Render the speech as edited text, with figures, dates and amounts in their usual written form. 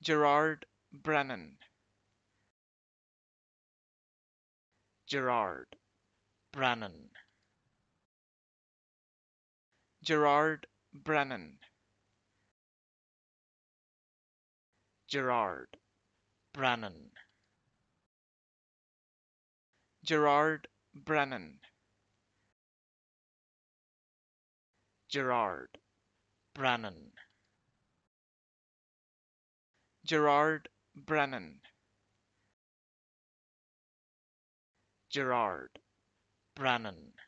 Gerard, Brennan. Gerard, Brennan. Gerard, Brennan. Gerard, Brennan. Gerard, Brennan. Gerard, Brennan. Gerard, Brennan. Gerard, Brennan.